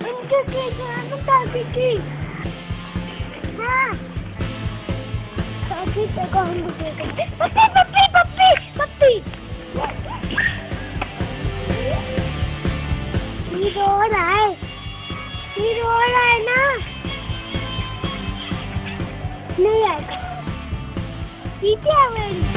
इनके केक बता की हाँ काफी तक हम पप्पी पप्पी पप्पी पप्पी ये रो रहा है ना नहीं आएगा पीछे आ